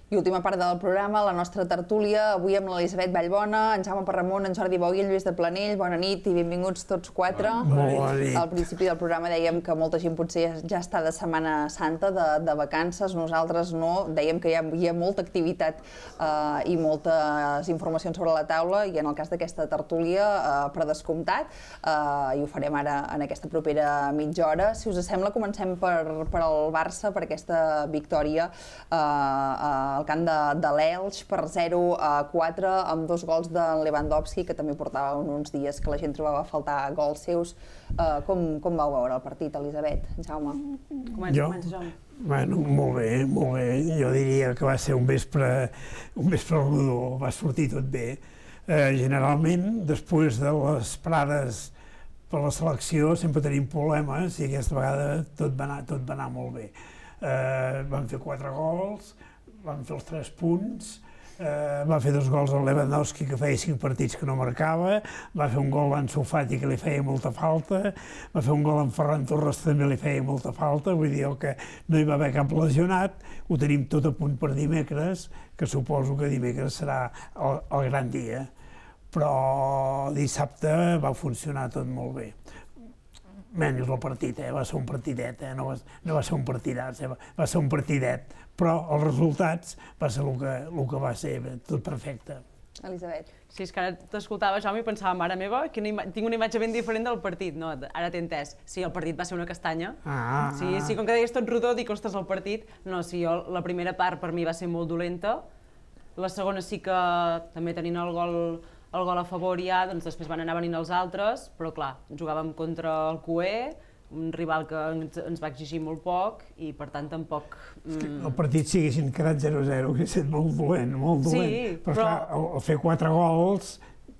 I última part del programa, la nostra tertúlia, avui amb l'Elisabet Vallbona, en Jaume Parramon, en Jordi Bou i en Lluís de Planell. Bona nit i benvinguts tots quatre. Bona nit. Al principi del programa dèiem que molta gent potser ja està de Setmana Santa, de vacances. Nosaltres no, dèiem que hi havia molta activitat i moltes informacions sobre la taula, i en el cas d'aquesta tertúlia, per descomptat, i ho farem ara en aquesta propera mitja hora. Si us sembla, comencem per el Barça, per aquesta victòria al camp de l'Elx per 0-4 amb 2 gols de Lewandowski, que també portava uns dies que la gent trobava a faltar gols seus. Com vau veure el partit, Elisabet? Jaume? Comença, Jaume. Bueno, molt bé, molt bé. Jo diria que va ser un vespre rodó, va sortir tot bé. Generalment, després de les parades per la selecció, sempre tenim problemes i aquesta vegada tot va anar molt bé. Vam fer 4 gols, vam fer els 3 punts, va fer 2 gols al Lewandowski, que feia 5 partits que no marcava, va fer un gol a Ansu Fati, que li feia molta falta, va fer un gol a Ferran Torres, també li feia molta falta, vull dir que no hi va haver cap lesionat. Ho tenim tot a punt per dimecres, que suposo que dimecres serà el gran dia, però dissabte va funcionar tot molt bé. Menys el partit, va ser un partidet, no va ser un partidàs, va ser un partidet, però els resultats va ser el que va ser, tot perfecte. Elisabet. Sí, és que ara t'escoltava, Jaume, i pensava, mare meva, tinc una imatge ben diferent del partit, no? Ara t'he entès. Sí, el partit va ser una castanya. Sí, com que deies tot rodó, dic, ostres, el partit. No, sí, la primera part per mi va ser molt dolenta, la segona sí que també tenint el gol a favor ja, doncs després van anar venint els altres, però clar, jugàvem contra el Cué, un rival que ens va exigir molt poc i per tant tampoc... El partit si haguessin quedat 0-0 hauria estat molt dolent, però clar, al fer 4 gols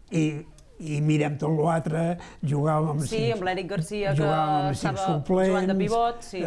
i mirem tot l'altre, jugàvem amb 5 suplents, sí, amb l'Eric Garcia que estava jugant de pivot, sí.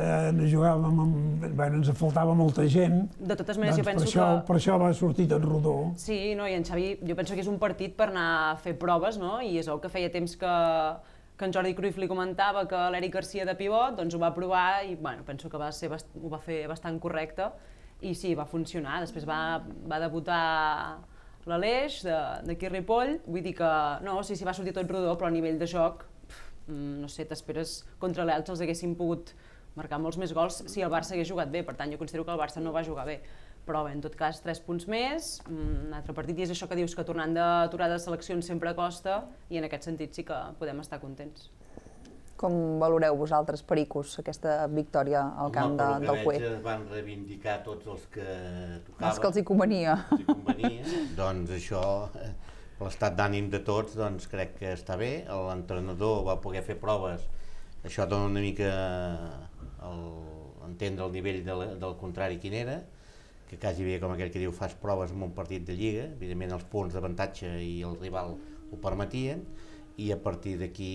Ens faltava molta gent, de totes maneres jo penso que... Per això va sortir tot rodó. Sí, i en Xavi, jo penso que és un partit per anar a fer proves, i és el que feia temps que en Jordi Cruyff li comentava que l'Eric Garcia de pivot, doncs ho va provar i penso que ho va fer bastant correcte i sí, va funcionar. Després va debutar l'Aleix d'aquí a Ripoll, vull dir que no, sí, va sortir tot rodó, però a nivell de joc, no sé, t'esperes contra l'Elx els haguessin pogut marcar molts més gols si el Barça hagués jugat bé, per tant jo considero que el Barça no va jugar bé, però bé, en tot cas 3 punts més, un altre partit, i és això que dius que tornant d'aturada de seleccions sempre costa i en aquest sentit sí que podem estar contents. Com valoreu vosaltres, pericos, aquesta victòria al camp del Cué? Es van reivindicar tots els que tocaven. Els que els hi convenia. Doncs això, l'estat d'ànim de tots, doncs crec que està bé. L'entrenador va poder fer proves, això dona una mica entendre el nivell del contrari quin era, que quasi bé, com aquell que diu, fas proves en un partit de Lliga, evidentment els punts d'avantatge i el rival ho permetien, i a partir d'aquí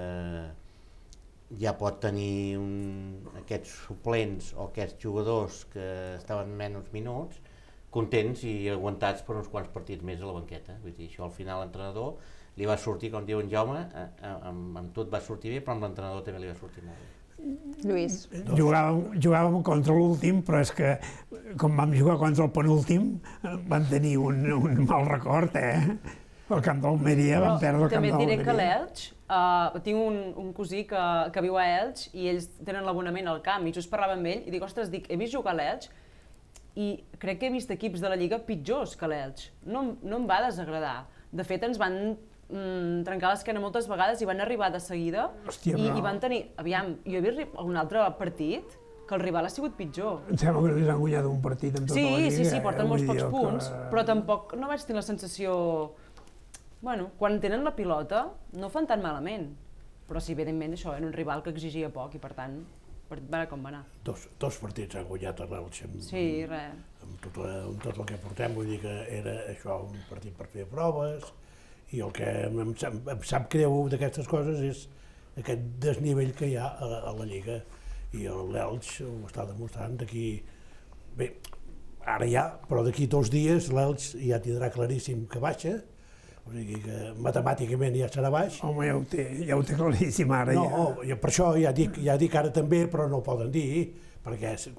ja pot tenir aquests suplents o aquests jugadors que estaven menys minuts contents i aguantats per uns quants partits més a la banqueta. Vull dir, això al final l'entrenador li va sortir, com diu en Jaume, amb tot va sortir bé, però amb l'entrenador també li va sortir molt bé. Lluís. Jugàvem contra l'últim, però és que com vam jugar contra el penúltim vam tenir un mal record, al camp d'Almeria vam perdre el camp d'Almeria. També et diré que l'Elx, tinc un cosí que viu a Elx i ells tenen l'abonament al camp i just parlava amb ell i dic, ostres, he vist jugar a l'Elx i crec que he vist equips de la Lliga pitjors que l'Elx. No em va desagradar. De fet, ens van trencar l'esquena moltes vegades i van arribar de seguida i van tenir... Aviam, jo he vist algun altre partit que el rival ha sigut pitjor. Em sembla que els han guanyat un partit en tota la Lliga. Sí, porten molts pocs punts, però tampoc no vaig tenir la sensació... Bueno, quan tenen la pilota no fan tan malament, però sí, evidentment això era un rival que exigia poc i per tant, va anar com va anar. Dos partits han guanyat a l'Elx amb tot el que portem, vull dir que era això un partit per fer proves i el que em sap greu d'aquestes coses és aquest desnivell que hi ha a la Lliga i l'Elx ho està demostrant d'aquí... Bé, ara ja, però d'aquí 2 dies l'Elx ja tindrà claríssim que baixa. O sigui que matemàticament ja serà baix. Home, ja ho té claríssim ara. No, per això ja dic ara també, però no ho poden dir, perquè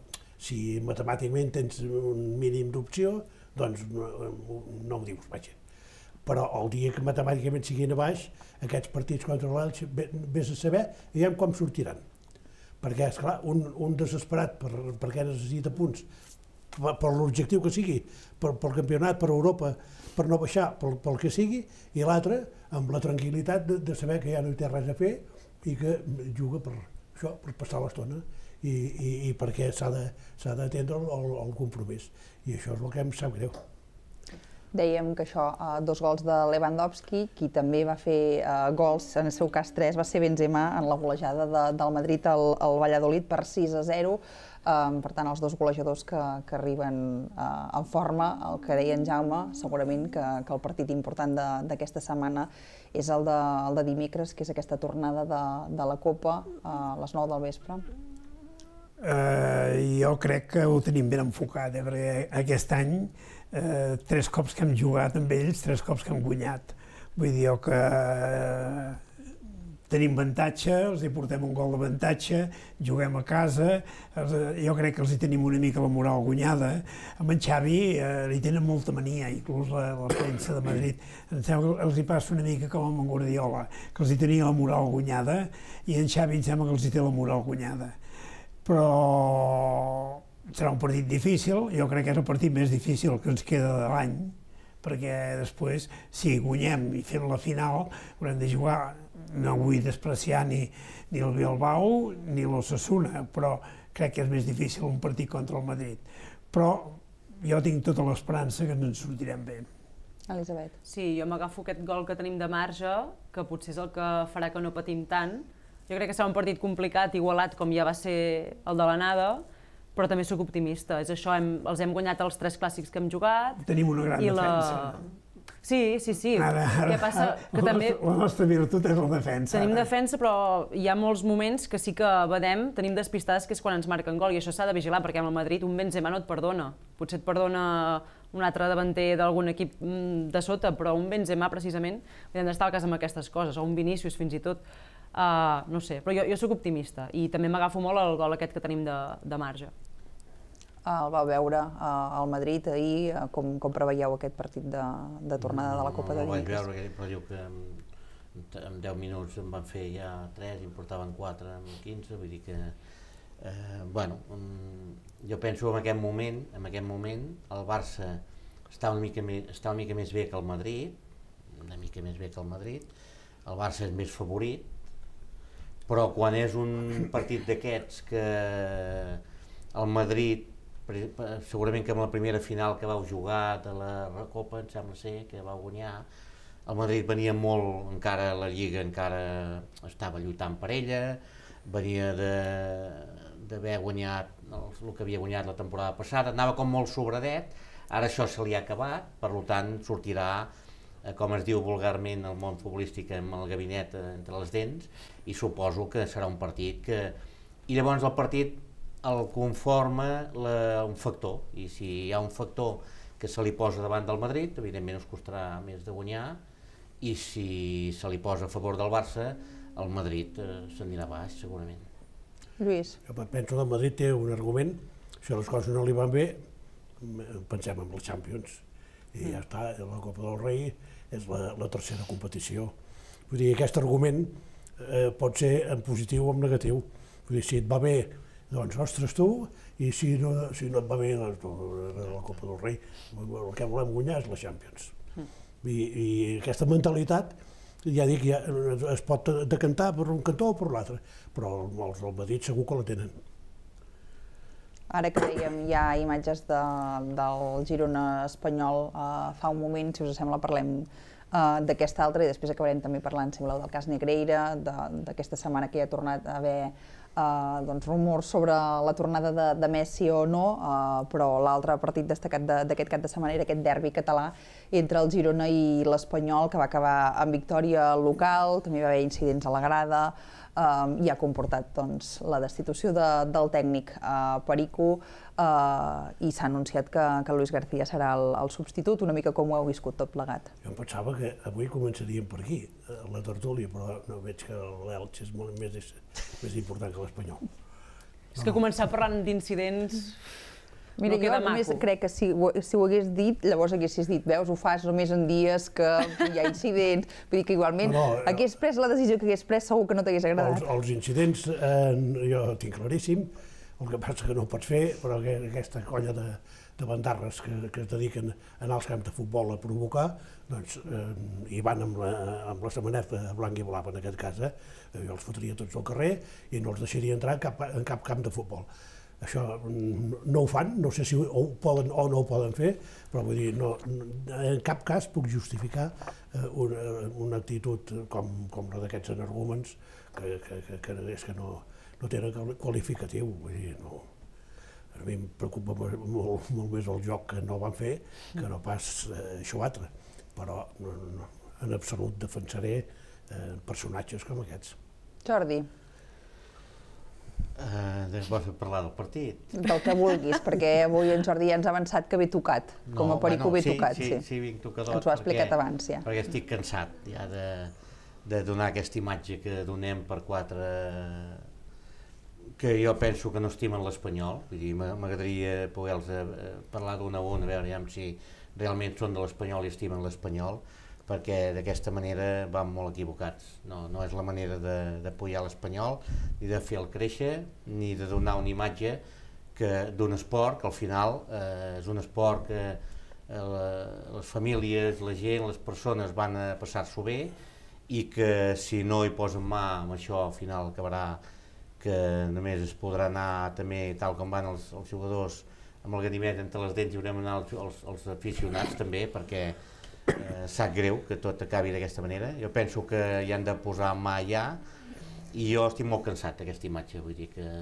Si matemàticament tens un mínim d'opció, doncs no ho dius, vaja. Però el dia que matemàticament siguin a baix, aquests partits contra l'Elx, vés a saber, aviam com sortiran. Perquè, esclar, un desesperat perquè necessita punts, per l'objectiu que sigui, pel campionat, per Europa, per no baixar, pel que sigui, i l'altre amb la tranquil·litat de saber que ja no hi té res a fer i que juga per això, per passar l'estona i perquè s'ha d'atendre el compromís. I això és el que em sap greu. Dèiem que això, 2 gols de Lewandowski, qui també va fer gols, en el seu cas 3, va ser Benzema en la golejada del Madrid al Valladolid per 6-0. Per tant, els 2 golejadors que arriben en forma, el que deia en Jaume, segurament que el partit important d'aquesta setmana és el de dimecres, que és aquesta tornada de la Copa a les 9 del vespre. Jo crec que ho tenim ben enfocat, perquè aquest any 3 cops que hem jugat amb ells, 3 cops que hem guanyat. Vull dir que tenim avantatge, els hi portem un gol d'avantatge, juguem a casa, jo crec que els hi tenim una mica la moral guanyada. Amb en Xavi li tenen molta mania, inclús la premsa de Madrid. Em sembla que els hi passa una mica com amb en Guardiola, que els hi tenia la moral guanyada, i en Xavi em sembla que els hi té la moral guanyada. Però serà un partit difícil, jo crec que és el partit més difícil que ens queda de l'any, perquè després, si guanyem i fem la final, haurem de jugar, no vull despreciar ni el Bilbao ni l'Osasuna, però crec que és més difícil un partit contra el Madrid. Però jo tinc tota l'esperança que ens sortirem bé. Elisabet. Sí, jo m'agafo aquest gol que tenim de marge, que potser és el que farà que no patim tant. Jo crec que serà un partit complicat, igualat, com ja va ser el de l'anada, però també sóc optimista. És això, els hem guanyat els 3 clàssics que hem jugat. Tenim una gran defensa. Sí. Què passa? Que també la nostra virtut és la defensa. Tenim defensa, però hi ha molts moments que sí que badem, tenim despistades, que és quan ens marquen gol, i això s'ha de vigilar, perquè amb el Madrid un Benzema no et perdona. Potser et perdona un altre davanter d'algun equip de sota, però un Benzema, precisament, hem d'estar al cas amb aquestes coses, o un Vinícius fins i tot. No sé, però jo sóc optimista i també m'agafo molt el gol aquest que tenim de marge. El vau veure al Madrid ahir, com preveieu aquest partit de tornada de la Copa de dimecres? No el vaig veure, però diu que en 10 minuts em van fer ja 3 i em portaven 4 en 15, vull dir que jo penso en aquest moment el Barça està una mica més bé que el Madrid, el Barça és més favorit, però quan és un partit d'aquests que el Madrid, segurament que amb la primera final que vau jugar de la Copa, em sembla ser, que vau guanyar, el Madrid venia molt, encara la Lliga encara estava lluitant per ella, venia d'haver guanyat el que havia guanyat la temporada passada, anava com molt sobradet, ara això se li ha acabat, per tant sortirà, com es diu vulgarment el món futbolístic, amb el gabinet entre les dents, i suposo que serà un partit que... I llavors el partit el conforma un factor, i si hi ha un factor que se li posa davant del Madrid, evidentment us costarà més de guanyar, i si se li posa a favor del Barça, el Madrid s'anirà baix, segurament. Lluís. Jo penso que el Madrid té un argument, si les coses no li van bé, pensem en els Champions, i ja està, la Copa del Rei és la tercera competició. Vull dir, aquest argument pot ser en positiu o en negatiu. Vull dir, si et va bé, doncs, ostres, tu, i si no et va bé, la Copa del Rei, el que volem guanyar és la Champions. I aquesta mentalitat, ja dic, es pot decantar per un cantó o per l'altre, però els del Madrid segur que la tenen. Ara que dèiem, hi ha imatges del Girona espanyol fa un moment, si us sembla parlem d'aquesta altra, i després acabarem també parlant, si voleu, del cas Negreira, d'aquesta setmana que hi ha tornat a haver rumors sobre la tornada de Messi o no, però l'altre partit destacat d'aquest cap de setmana era aquest derbi català entre el Girona i l'Espanyol, que va acabar amb victòria local, també va haver incidents a la grada, i ha comportat la destitució del tècnic Perico, i s'ha anunciat que Luis García serà el substitut, una mica com ho heu viscut tot plegat. Jo em pensava que avui començaríem per aquí, la tertúlia, però no veig que l'Elx és molt més important que l'Espanyol. És que començar parlant d'incidents... Mira, jo només crec que si ho hagués dit, llavors haguessis dit, veus, ho fas només en dies que hi ha incidents, vull dir que igualment hagués pres la decisió que hagués pres segur que no t'hagués agradat. Els incidents jo tinc claríssim, el que passa que no ho pots fer, però aquesta colla de bandarres que es dediquen a anar als camps de futbol a provocar, doncs hi van amb la samaneta blanca i blava en aquest cas, jo els fotria tots al carrer i no els deixaria entrar en cap camp de futbol. Això no ho fan, no sé si ho poden o no ho poden fer, però vull dir, en cap cas puc justificar una actitud com la d'aquests energúmens que no tenen qualificatiu. Vull dir, a mi em preocupa molt més el joc que no van fer que no pas això altre, però en absolut defensaré personatges com aquests. Jordi. Vols parlar del partit? Del que vulguis, perquè avui en Jordi ja ens ha avançat que ve tocat, com a perico ve tocat. Sí, vinc tocadot. Ens ho ha explicat abans, ja. Perquè estic cansat ja de donar aquesta imatge que donem per quatre que jo penso que no estimen l'espanyol. Vull dir, m'agradaria poder-los parlar d'un a un, a veure si realment són de l'espanyol i estimen l'espanyol, perquè d'aquesta manera van molt equivocats. No és la manera d'apoyar l'espanyol, ni de fer-el créixer, ni de donar una imatge d'un esport que al final és un esport que les famílies, la gent, les persones van a passar-s'ho bé i que si no hi posen mà amb això al final acabarà que només es podrà anar també tal com van els jugadors amb el ganivet entre les dents i haurem d'anar els aficionats també perquè sap greu que tot acabi d'aquesta manera. Jo penso que hi han de posar mà ja i jo estic molt cansat d'aquesta imatge, vull dir que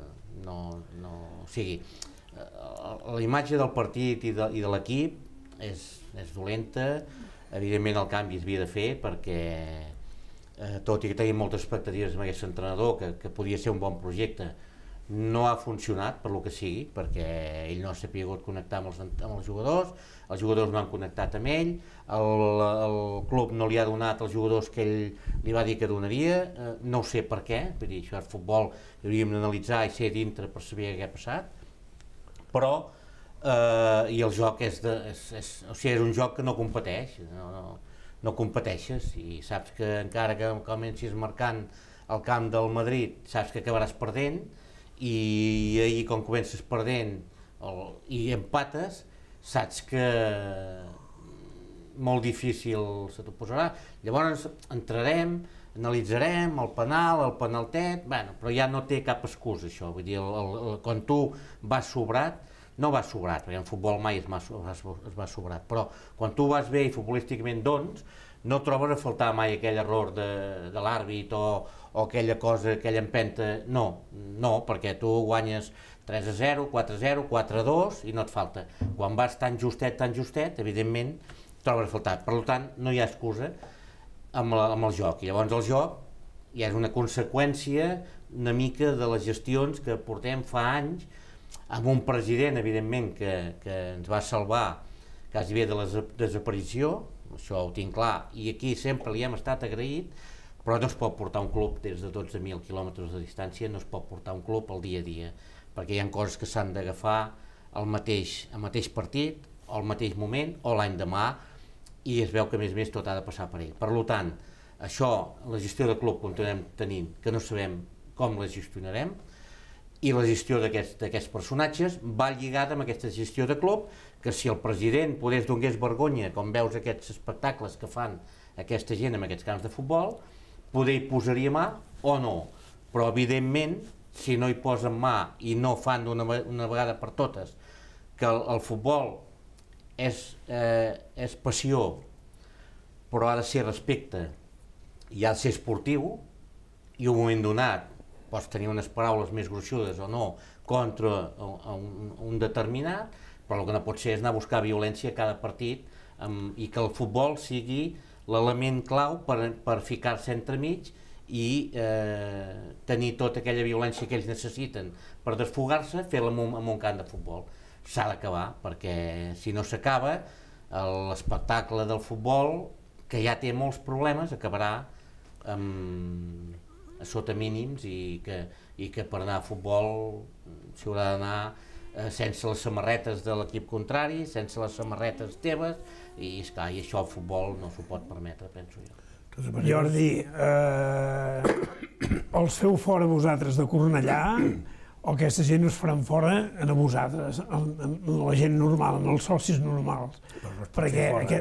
o sigui, la imatge del partit i de l'equip és dolenta, evidentment el canvi es havia de fer perquè tot i que tenim moltes expectatives amb aquest entrenador que podia ser un bon projecte, no ha funcionat per lo que sigui, perquè ell no ha sabut connectar amb els jugadors no han connectat amb ell, el club no li ha donat els jugadors que ell li va dir que donaria, no ho sé per què, vull dir, això és futbol, hauríem d'analitzar i ser dintre per saber què ha passat, però i el joc és un joc que no competeix, no competeixes i saps que encara que comencis marcant el camp del Madrid, saps que acabaràs perdent i ahir quan comences perdent i empates, saps que molt difícil se t'ho posarà. Llavors entrarem, analitzarem el penaltet, però ja no té cap excusa això, vull dir, quan tu vas sobrat, no vas sobrat, perquè en futbol mai es va sobrat, però quan tu vas bé i futbolísticament no trobes a faltar mai aquell error de l'àrbit o aquella cosa, aquella empenta, no, perquè tu guanyes 3-0, 4-0, 4-2 i no et falta. Quan vas tan justet, evidentment, trobes a faltar. Per tant, no hi ha excusa amb el joc. I llavors el joc ja és una conseqüència una mica de les gestions que portem fa anys amb un president, evidentment, que ens va salvar quasi bé de la desaparició, això ho tinc clar, i aquí sempre li hem estat agraït, però no es pot portar un club des de 12.000 quilòmetres de distància, no es pot portar un club al dia a dia, perquè hi ha coses que s'han d'agafar al mateix partit, o al mateix moment, o l'any demà, i es veu que a més tot ha de passar per ell. Per tant, això, la gestió de club continuem tenint, que no sabem com la gestionarem, i la gestió d'aquests personatges va lligada amb aquesta gestió de club, que si el president donés vergonya, com veus aquests espectacles que fan aquesta gent en aquests camps de futbol, poder hi posaria mà o no, però evidentment, si no hi posen mà i no fan d'una vegada per totes que el futbol és passió, però ha de ser respecte i ha de ser esportiu, i en un moment donat pots tenir unes paraules més gruixudes o no contra un determinat, però el que no pot ser és anar a buscar violència a cada partit i que el futbol sigui l'element clau per ficar-se entremig i tenir tota aquella violència que ells necessiten per desfogar-se, fer-la en un camp de futbol. S'ha d'acabar, perquè si no s'acaba, l'espectacle del futbol, que ja té molts problemes, acabarà sota mínims i que i que per anar a futbol s'hi haurà d'anar sense les samarretes de l'equip contrari, sense les samarretes teves, i esclar, i això el futbol no s'ho pot permetre, penso jo. Jordi, els feu fora vosaltres de Cornellà o aquesta gent us faran fora a vosaltres, a la gent normal, a els socis normals? Perquè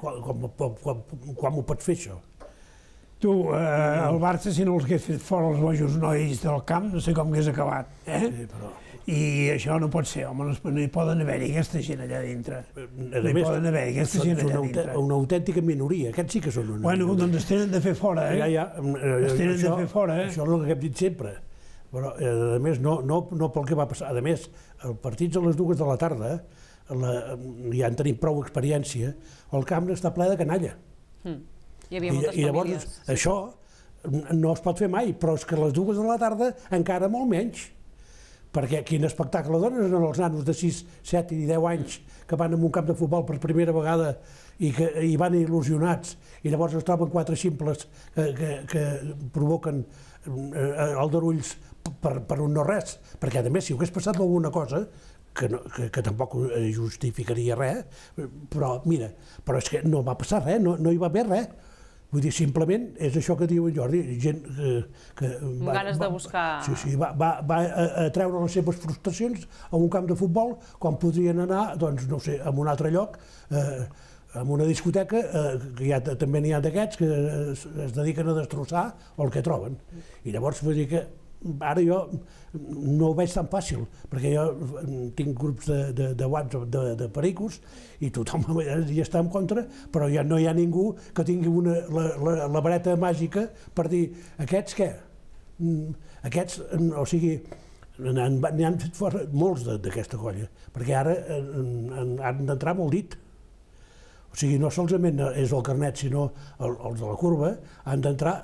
quan m'ho pots fer, això? Tu, el Barça, si no els hagués fet fora els bojos nois del camp, no sé com hagués acabat, Sí, però... I això no pot ser, home, no hi poden haver-hi aquesta gent allà dintre. No hi poden haver-hi aquesta gent allà dintre. Una autèntica minoria, aquests sí que són una minoria. Bueno, doncs es tenen de fer fora, Es tenen de fer fora, Això és el que hem dit sempre. Però, a més, no pel que va passar. A més, els partits a les 2 de la tarda, ja en tenim prou experiència, el camp està ple de canalla. Hi havia moltes famílies. I llavors, això no es pot fer mai, però és que a les 2 de la tarda encara molt menys. Perquè quin espectacle donen els nanos de 6, 7 i 10 anys que van a un camp de futbol per primera vegada i que hi van il·lusionats i llavors es troben 4 ximples que provoquen aldarulls per un no res. Perquè, a més, si hagués passat alguna cosa, que tampoc justificaria res, però mira, però és que no va passar res, no hi va haver res. Vull dir, simplement és això que diu en Jordi, gent que... Amb ganes de buscar... Sí, va a treure les seves frustracions a un camp de futbol quan podrien anar, doncs, no sé, a un altre lloc, en una discoteca, que també n'hi ha d'aquests que es dediquen a destrossar el que troben. I llavors vull dir que ara jo no ho veig tan fàcil, perquè jo tinc grups de WhatsApp de pericos i tothom hi està en contra, però ja no hi ha ningú que tingui la vareta màgica per dir, aquests què? Aquests, o sigui, n'hi han fet fora molts d'aquesta colla, perquè ara han d'entrar amb el dit. O sigui, no solament és el carnet, sinó els de la curva han d'entrar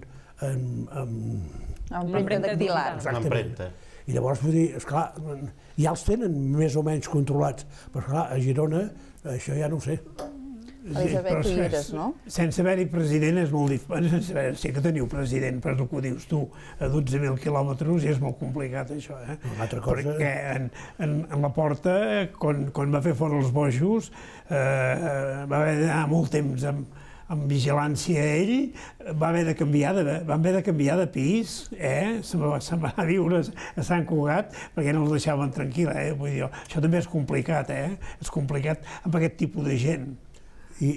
amb l'empremta dactilar. L'empremta. I llavors, vull dir, esclar, ja els tenen més o menys controlats, però esclar, a Girona això ja no ho sé. Elisabet, tu hi eres, no? Sense haver-hi president és molt difícil. Sí que teniu president, però el que dius tu, a 12.000 quilòmetres i és molt complicat això, Una altra cosa... Perquè en la Porta, quan va fer fora els bojos, va haver d'anar molt temps amb vigilància ell, van haver de canviar de pis, se'n va anar a viure a Sant Cugat perquè no els deixaven tranquil·la, vull dir, això també és complicat, és complicat amb aquest tipus de gent. I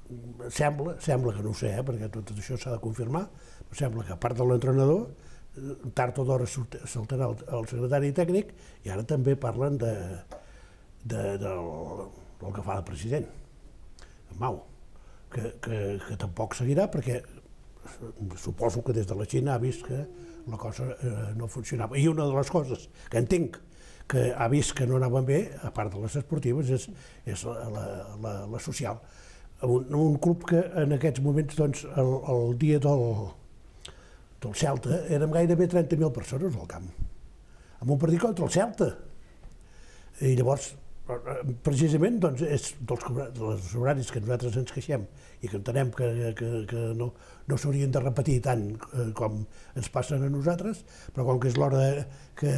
sembla que no ho sé, perquè tot això s'ha de confirmar, però sembla que a part de l'entrenador, tard o d'hora saltarà el secretari tècnic i ara també parlen del que fa de president, en Mau. Que tampoc seguirà perquè suposo que des de la Xina ha vist que la cosa no funcionava. I una de les coses que entenc que ha vist que no anaven bé, a part de les esportives, és la social. Un club que en aquests moments, doncs, el dia del Celta érem gairebé 30.000 persones al camp, amb un partit contra el Celta. I llavors, precisament, doncs, és dels horaris que nosaltres ens queixem i que entenem que no s'haurien de repetir tant com ens passen a nosaltres, però com que és l'hora que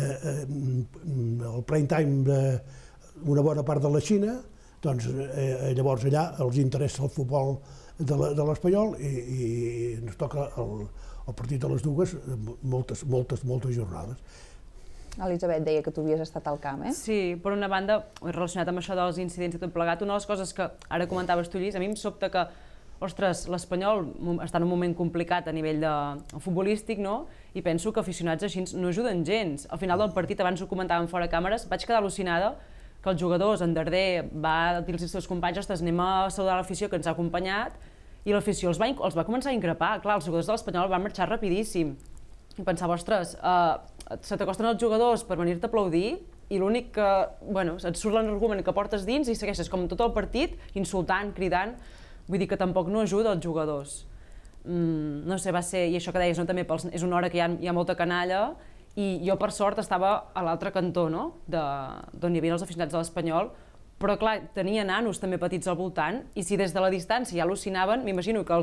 el prime time d'una bona part de la Xina, doncs llavors allà els interessa el futbol de l'Espanyol i ens toca el partit de les 2 moltes jornades. Elisabet deia que tu havies estat al camp, Sí, per una banda, relacionat amb això dels incidents i tot plegat, una de les coses que ara comentaves tu, Lluís, a mi em sobta que, ostres, l'Espanyol està en un moment complicat a nivell futbolístic, no? I penso que aficionats així no ajuden gens. Al final del partit, abans ho comentàvem fora càmeres, vaig quedar al·lucinada que els jugadors, en Darder va dir als seus companys, ostres, anem a saludar l'afició que ens ha acompanyat, i l'afició els va començar a increpar. Clar, els jugadors de l'Espanyol van marxar rapidíssim. I pensava, ostres, se t'acosten els jugadors per venir-te a aplaudir i l'únic que, bueno, et surt l'argument que portes dins i segueixes com tot el partit, insultant, cridant, vull dir que tampoc no ajuda els jugadors. No sé, va ser, i això que deies, no, també és una hora que hi ha molta canalla i jo per sort estava a l'altre cantó, no?, d'on hi havia els aficionats de l'Espanyol, però clar, tenia nanos també petits al voltant i si des de la distància ja al·lucinaven, m'imagino que els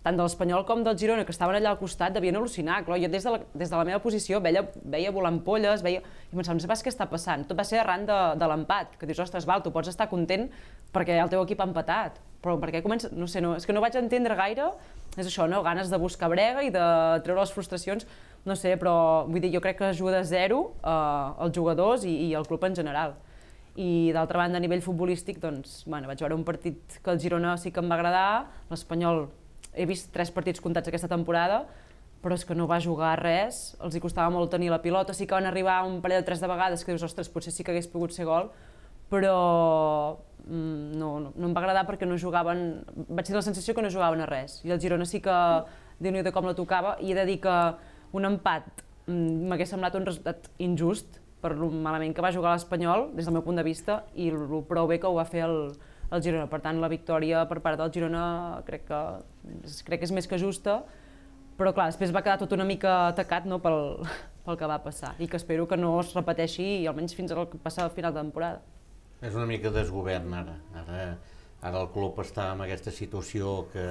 tant de l'Espanyol com del Girona, que estaven allà al costat, devien al·lucinar. Clar, jo des de la meva posició veia volar ampolles, i pensava, no sé pas què està passant. Tot va ser arran de l'empat, que dius, ostres, val, tu pots estar content perquè el teu equip ha empatat, però per què comença... No sé, és que no vaig entendre gaire, és això, no? Ganes de buscar brega i de treure les frustracions, no sé, però vull dir, jo crec que ajuda a zero els jugadors i el club en general. I d'altra banda, a nivell futbolístic, doncs, bueno, vaig veure un partit que el Girona sí que em va agradar, l'Espanyol he vist 3 partits comptats aquesta temporada, però és que no va jugar res, els hi costava molt tenir la pilota, sí que van arribar un parell o 3 de vegades que dius, ostres, potser sí que hagués pogut ser gol, però no em va agradar perquè no jugaven, vaig tenir la sensació que no jugaven a res, i el Girona sí que Déu-n'hi-do com la tocava, i he de dir que un empat m'hagués semblat un resultat injust per lo malament que va jugar l'Espanyol, des del meu punt de vista, i el prou bé que ho va fer el Girona. Per tant, la victòria per part del Girona crec que és més que justa, però clar, després va quedar tot una mica atacat pel que va passar, i que espero que no es repeteixi, almenys fins al passar al final de temporada. És una mica desgovern ara. Ara el club està en aquesta situació que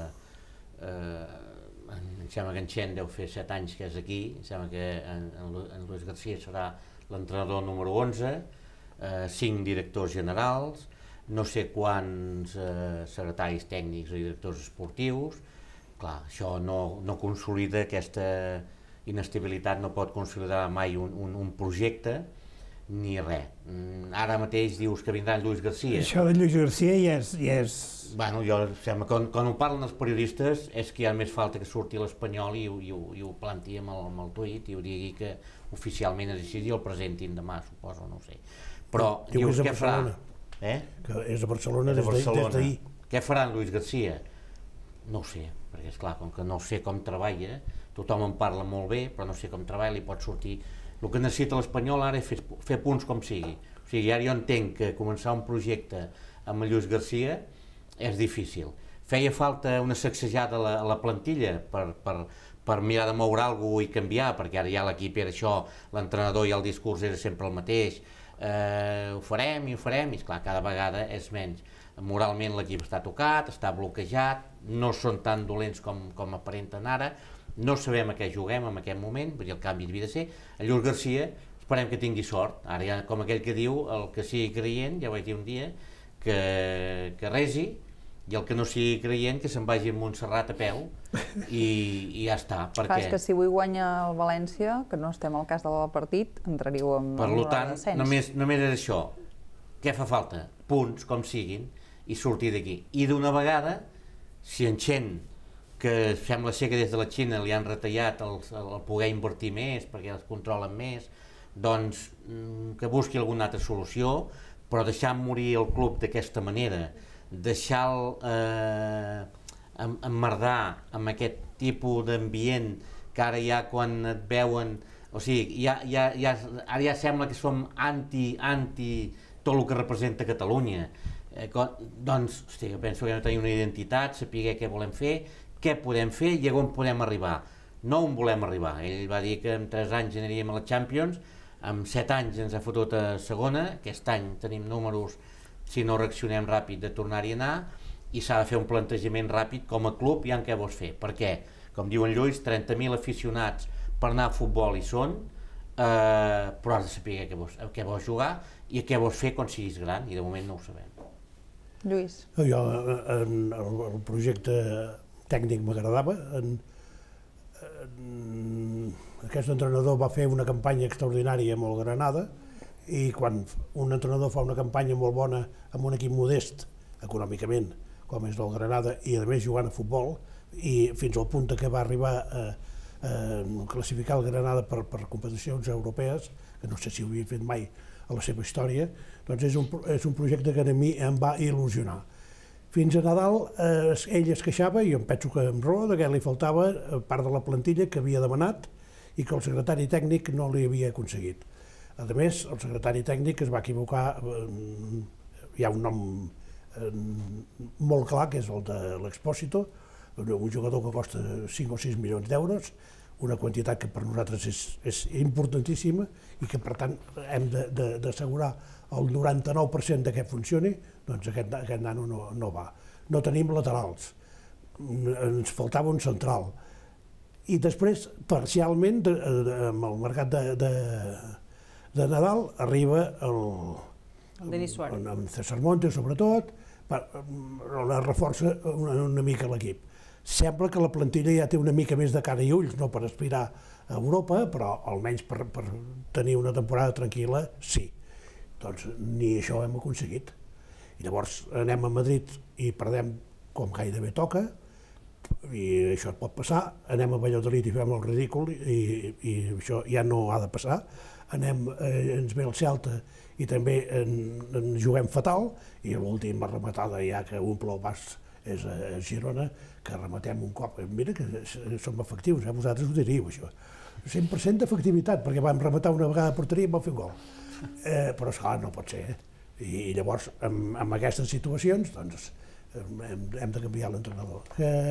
em sembla que en Xen deu fer 7 anys que és aquí, em sembla que en Luis García serà l'entrenador número 11, 5 directors generals, no sé quants secretaris tècnics o directors esportius. Clar, això no consolida aquesta inestabilitat, no pot consolidar mai un projecte ni res. Ara mateix dius que vindrà en Lluís García. Això de Lluís García ja és... Bueno, jo sembla que quan ho parlen els periodistes és que hi ha més falta que surti l'Espanyol i ho planti amb el tuit i ho digui que oficialment és així i el presentin demà, suposo, no ho sé. Però dius, què farà? Que és a Barcelona des d'ahir. Què farà en Lluís García? No ho sé, perquè esclar, com que no sé com treballa, tothom en parla molt bé, però no sé com treballa, li pot sortir... El que necessita l'Espanyol ara és fer punts com sigui. O sigui, ara jo entenc que començar un projecte amb el Lluís García és difícil. Feia falta una sacsejada a la plantilla per mirar de moure alguna cosa i canviar, perquè ara ja l'equip era això, l'entrenador i el discurs era sempre el mateix, ho farem, i esclar, cada vegada és menys. Moralment l'equip està tocat, està bloquejat, no són tan dolents com aparenten ara, no sabem a què juguem en aquest moment, vull dir, el canvi havia de ser. El Lluís García, esperem que tingui sort, ara ja com aquell que diu, el que sigui creient, ja ho vaig dir un dia, que resi, i el que no sigui creient que se'n vagi a Montserrat a peu i ja està. Clar, és que si avui guanya el València, que no estem al cas del partit, entraríeu en el descens. Només és això. Què fa falta? Punts, com siguin, i sortir d'aquí. I d'una vegada, si en Xen, que sembla ser que des de la Xina li han retallat el poder invertir més perquè els controlen més, doncs que busqui alguna altra solució, però deixar morir el club d'aquesta manera, deixar-lo emmerdar amb aquest tipus d'ambient que ara ja quan et veuen, o sigui, ara ja sembla que som anti tot el que representa Catalunya. Doncs, hosti, jo penso que hem de tenir una identitat, saber què volem fer, què podem fer i on podem arribar. No on volem arribar. Ell va dir que en 3 anys aniríem a la Champions, en 7 anys ens ha fotut a segona, aquest any tenim números, si no reaccionem ràpid, de tornar-hi a anar, i s'ha de fer un plantejament ràpid com a club i en què vols fer. Per què? Com diu en Lluís, 30.000 aficionats per anar a futbol hi són, però has de saber què vols jugar i què vols fer quan siguis gran, i de moment no ho sabem. Lluís. Jo, el projecte tècnic m'agradava. Aquest entrenador va fer una campanya extraordinària amb el Granada i quan un entrenador fa una campanya molt bona amb un equip modest econòmicament, com és el Granada, i a més jugant a futbol, i fins al punt que va arribar a classificar el Granada per competicions europees, que no sé si ho havia fet mai a la seva història, doncs és un projecte que a mi em va il·lusionar. Fins a Nadal ell es queixava, i jo em penso que amb raó, que li faltava part de la plantilla que havia demanat i que el secretari tècnic no li havia aconseguit. A més, el secretari tècnic es va equivocar, hi ha un nom molt clar, que és el de l'Expósito, un jugador que costa 5 o 6 milions d'euros, una quantitat que per nosaltres és importantíssima i que per tant hem d'assegurar el 99% que funcioni, doncs aquest nano no va. No tenim laterals. ens faltava un central. I després, parcialment, amb el mercat de Nadal, arriba el Denis Suárez. Amb César Montes, sobretot, reforça una mica l'equip. Sembla que la plantilla ja té una mica més de cara i ulls, no per aspirar a Europa, però almenys per tenir una temporada tranquil·la, sí. Doncs ni això hem aconseguit. I llavors anem a Madrid i perdem com gairebé toca, i això pot passar, anem a Valladolid i fem el ridícul, i això ja no ha de passar, ens ve el Celta i també en juguem fatal, i l'última rematada ja que omple el vas és a Girona, que rematem un cop. Mira que som efectius, vosaltres ho diríeu, això. 100% d'efectivitat, perquè vam rematar una vegada a porteria i vam fer un gol. Però, esclar, no pot ser. I llavors, amb aquestes situacions, doncs, hem de canviar l'entrenador.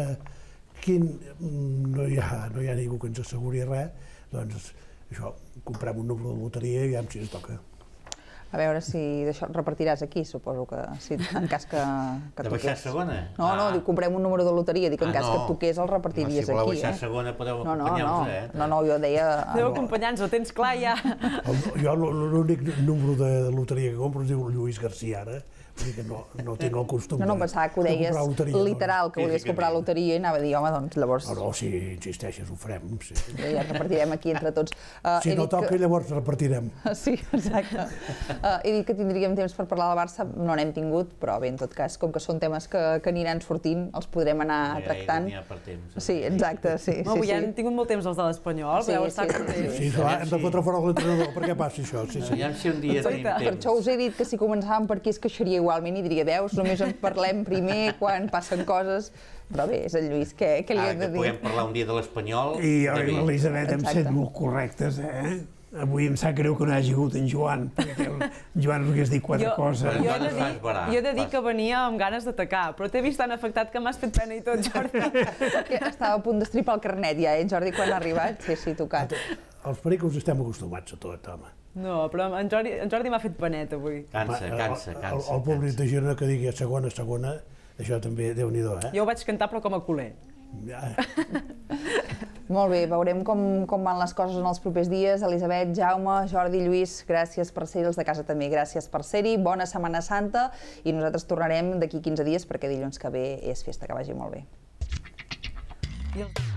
No hi ha ningú que ens asseguri res, doncs, això, comprem un número de loteria i veiem si ens toca. A veure si d'això et repartiràs aquí, suposo que en cas que toqués. De baixar a segona? No, dic, comprem un número de loteria, dic, en cas que et toqués el repartiries aquí. Si voleu baixar a segona podeu acompanyar-nos, No, jo deia... Podeu acompanyar-nos, ho tens clar ja. Jo l'únic número de loteria que compro es diu Lluís García, ara, perquè no tinc el costum de comprar loteria. No, pensava que ho deies literal, que volies comprar loteria i anava a dir, home, doncs llavors... No, si insisteixes ho farem, sí. Ja repartirem aquí entre tots. Si no toca, llavors repartirem. Sí, exacte. He dit que tindríem temps per parlar del Barça, no n'hem tingut, però bé, en tot cas, com que són temes que aniran sortint, els podrem anar tractant. N'hi ha per temps. Sí, exacte, sí. Avui ja hem tingut molt temps els de l'Espanyol, podeu estar contents. Sí, hem de fotre fora l'entrenador perquè passi això. Ja si un dia tenim temps. Per això us he dit que si començàvem per aquí es queixaria igualment i diria, veus, només en parlem primer quan passen coses, però bé, és el Lluís, què li hem de dir? Que puguem parlar un dia de l'Espanyol. I jo i l'Elisabet hem set molt correctes, Avui em sap greu que no hagi hagut en Joan, perquè en Joan no hagués dit quatre coses. Jo he de dir que venia amb ganes d'atacar, però t'he vist tan afectat que m'has fet pena i tot, Jordi. Estava a punt d'estripar el carnet ja, Jordi, quan ha arribat? Sí, tocat. Els pericos estem acostumats a tot, home. No, però en Jordi m'ha fet panet avui. Cansa. El públic de Girona que digui segona, això també, Déu-n'hi-do, Jo ho vaig cantar però com a culer. Molt bé, veurem com van les coses en els propers dies. Elisabet, Jaume, Jordi, Lluís, gràcies per ser-hi, els de casa també gràcies per ser-hi. Bona Setmana Santa i nosaltres tornarem d'aquí 15 dies perquè dilluns que ve és festa, que vagi molt bé.